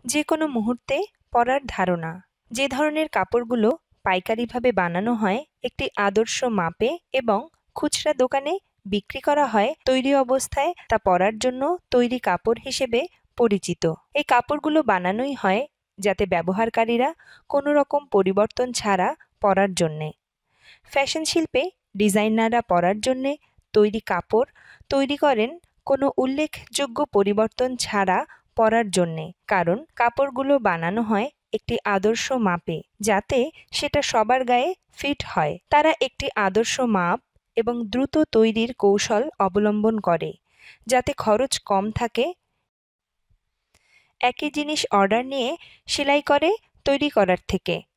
যে কোনো মুহূর্তে পরার ধারণা। যে ধরনের কাপড়গুলো পাইকারিভাবে বানানো হয় একটি আদর্শ মাপে এবং খুচরা দোকানে বিক্রি করা হয় তৈরি অবস্থায়, তা পরার জন্য তৈরি কাপড় হিসেবে পরিচিত। এই কাপড়গুলো বানানোই হয় যাতে ব্যবহারকারীরা কোনো রকম পরিবর্তন ছাড়া পরার জন্যে। ফ্যাশন শিল্পে ডিজাইনাররা পরার জন্যে তৈরি কাপড় তৈরি করেন কোনো উল্লেখযোগ্য পরিবর্তন ছাড়া পরার জন্যে, কারণ কাপড়গুলো বানানো হয় একটি আদর্শ মাপে যাতে সেটা সবার গায়ে ফিট হয়। তারা একটি আদর্শ মাপ এবং দ্রুত তৈরির কৌশল অবলম্বন করে যাতে খরচ কম থাকে। একই জিনিস অর্ডার নিয়ে সেলাই করে তৈরি করার থেকে